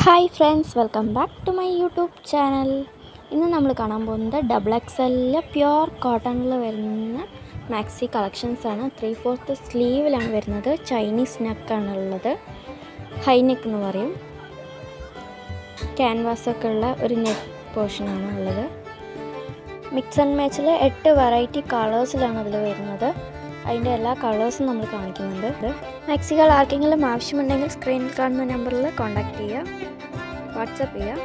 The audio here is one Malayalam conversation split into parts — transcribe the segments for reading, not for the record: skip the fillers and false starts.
Hi friends, welcome back to my YouTube channel. ഇന്ന് നമ്മൾ കാണാൻ പോകുന്നത് ഡബിൾ എക്സെല്ലിലെ പ്യുർ കോട്ടണിൽ വരുന്ന മാക്സി കളക്ഷൻസ് ആണ്. 3/4 സ്ലീവിലാണ് വരുന്നത്. ചൈനീസ് നെക്കാണ് ഉള്ളത്. ഹൈ നെക്ക് എന്ന് പറയും. ക്യാൻവാസ് ഒക്കെ ഉള്ള ഒരു നെക്ക് പോർഷനാണ് ഉള്ളത്. മിക്സ് ആൻഡ് മാച്ചിൽ 8 വെറൈറ്റി കളേഴ്സിലാണ് അതിൽ വരുന്നത്. അതിൻ്റെ എല്ലാ കളേഴ്സും നമ്മൾ കാണിക്കുന്നുണ്ട്. മാക്സികൾ ആർക്കെങ്കിലും ആവശ്യമുണ്ടെങ്കിൽ സ്ക്രീനിൽ കാണുന്ന നമ്പറിൽ കോൺടാക്റ്റ് ചെയ്യുക, വാട്സപ്പ് ചെയ്യുക.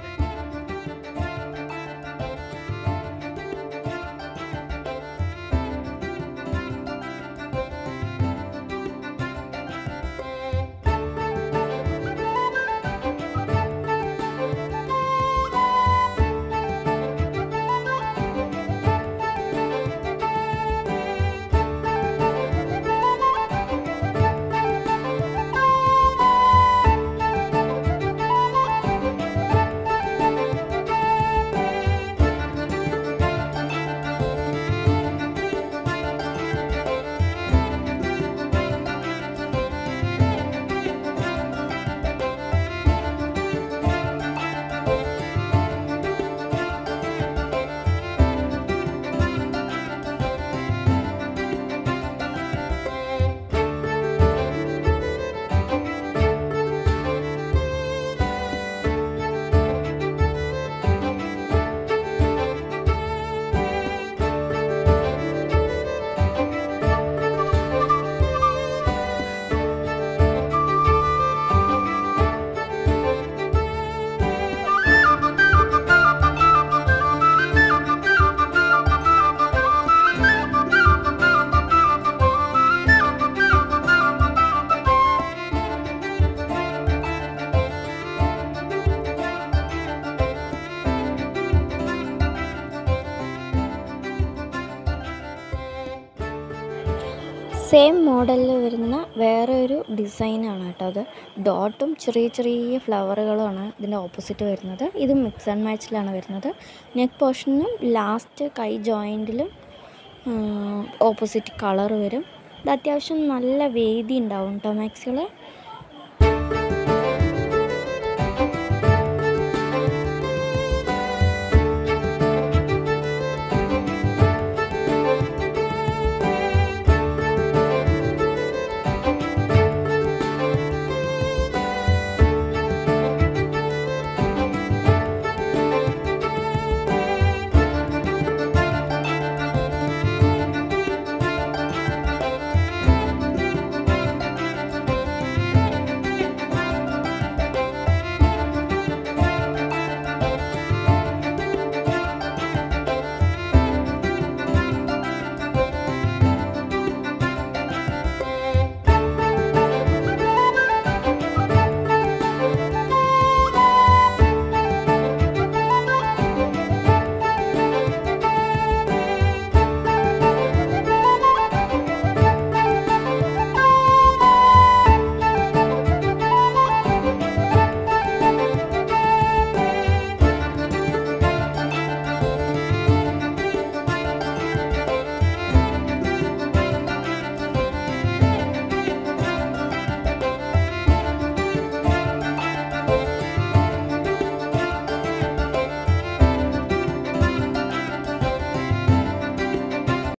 സെയിം മോഡലിൽ വരുന്ന വേറെ ഒരു ഡിസൈനാണ് കേട്ടോ അത്. ഡോട്ടും ചെറിയ ചെറിയ ഫ്ലവറുകളുമാണ് ഇതിൻ്റെ ഓപ്പോസിറ്റ് വരുന്നത്. ഇത് മിക്സ് ആൻഡ് മാച്ചിലാണ് വരുന്നത്. നെക്ക് പോർഷനും ലാസ്റ്റ് കൈ ജോയിൻറ്റിലും ഓപ്പോസിറ്റ് കളർ വരും. ഇത് അത്യാവശ്യം നല്ല വീതി ഉണ്ടാവും കേട്ടോ മാക്സികൾ.